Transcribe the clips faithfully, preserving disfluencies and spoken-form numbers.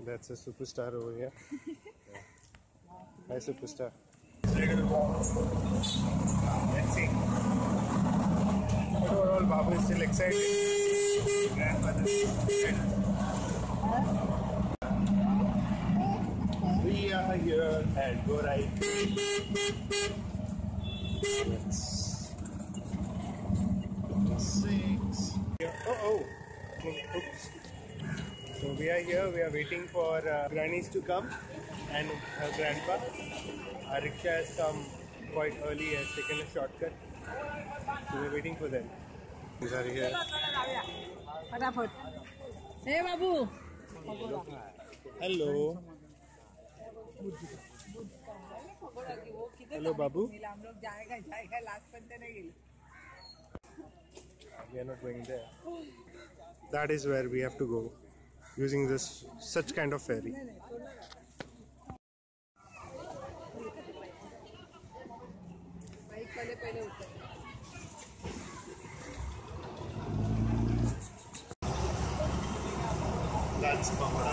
That's a superstar over here. Yeah. Hi, superstar. Let's see. But overall, Babu is still excited. Grandmother. We are here at Gorai Beach. It's fifty-six. Oh, oh. Oops. So we are here. We are waiting for uh, grannies to come and her grandpa. Our rickshaw has come quite early, has taken a shortcut. So we are waiting for them. These are here. Hey, Babu. Hello. Hello, Babu. We are not going there. That is where we have to go, using this such kind of ferry. That's Mumbai.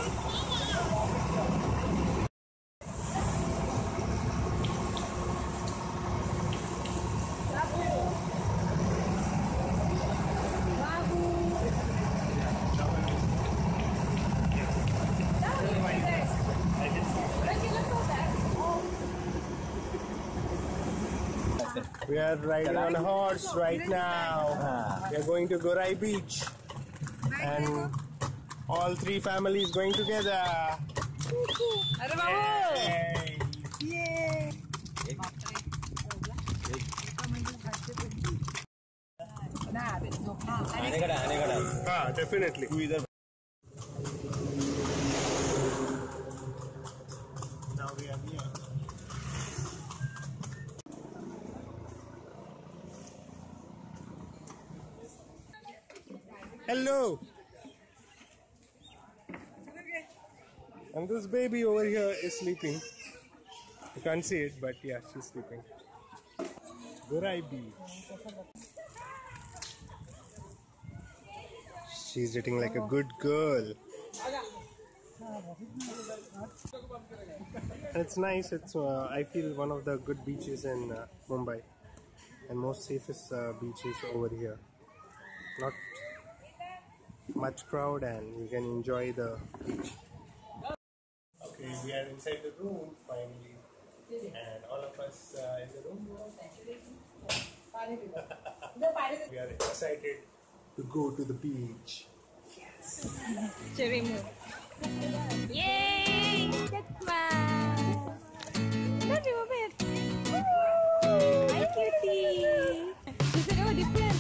We are riding on a horse right now. We are going to Gorai Beach, and all three families going together. Yay! Yay! Ah, definitely. Now we are here. Hello. And this baby over here is sleeping. You can't see it, but yeah, she's sleeping. Gorai Beach. She's eating like a good girl. And it's nice. It's uh, I feel one of the good beaches in uh, Mumbai, and most safest uh, beaches over here. Not much crowd, and you can enjoy the beach. Okay, we are inside the room finally, and all of us uh, in the room. We are excited to go to the beach. Yes. Cherry moon. Yay! Jackman! Love you a bit. Hi, cutie. She said, oh, different.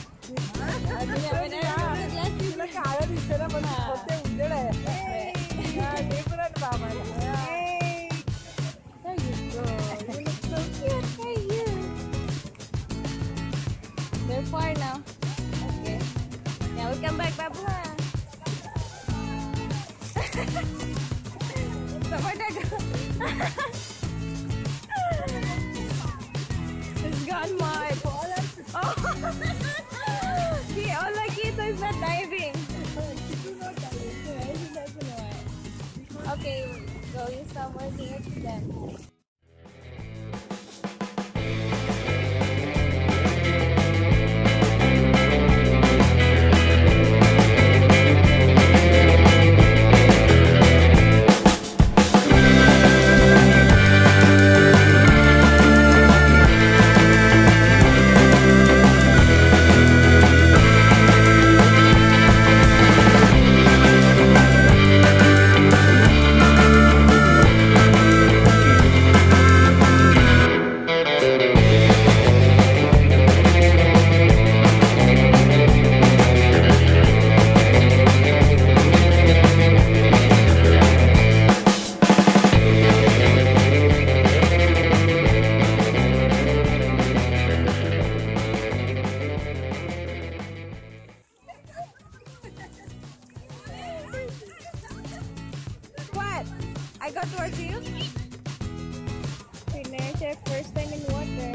They're far now. Okay. Now we'll come back, Babu. It's gone wide. Oh. See, all the kids is not diving. Okay, go use somewhere near to them. I got towards you. Finish your first time in water.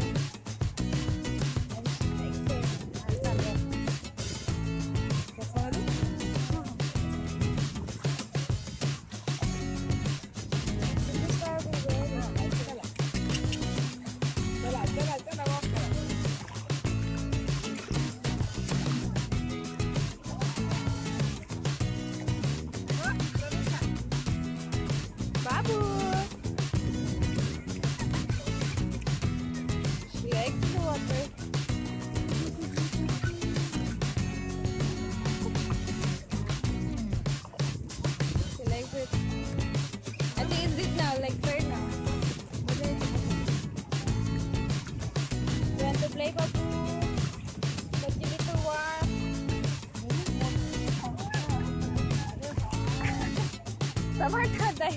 टमाटा dai.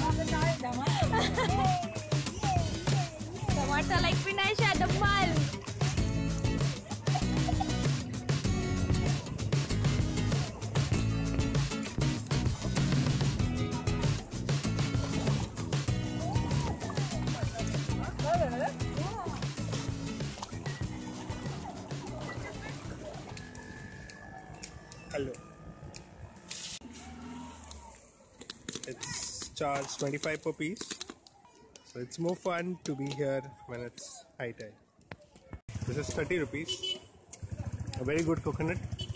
Tomato like Pinay siya, damal. Hello. It's charged twenty-five per piece. So it's more fun to be here when it's high tide. This is thirty rupees. A very good coconut.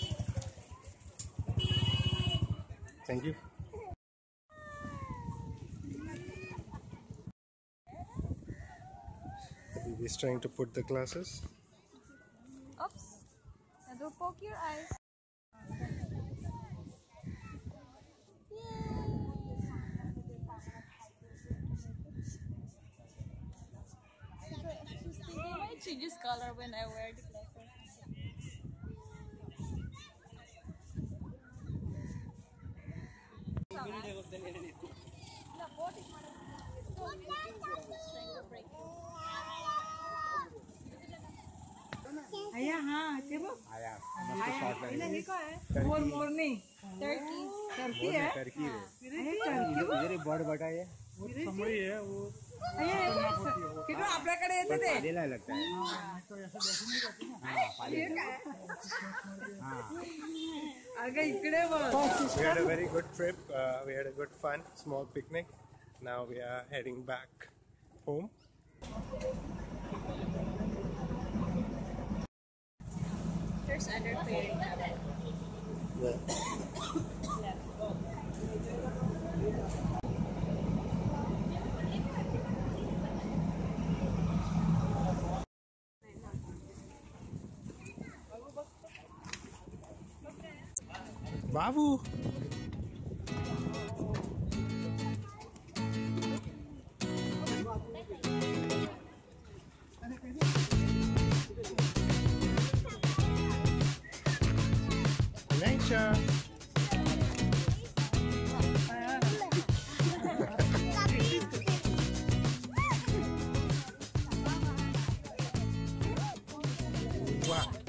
Thank you. He's trying to put the glasses. Oops. Now don't poke your eyes. It changes color when I wear the glasses. आया हाँ चलो आया आया इन्हें ही का है मोर मोरनी Turkey. टर्की है टर्की है टर्की इधर बर्ड बटा है वो समोई है वो आया कितना आपल्याकडे येते ते पालेला लगता है तो ऐसा देखने नहीं करते ना हां पाले हां अगं इकडे बघ We had a very good trip. Uh, we had a good fun, small picnic. Now we are heading back home. There's other clearing cabinet. Babu! Nature! Wow!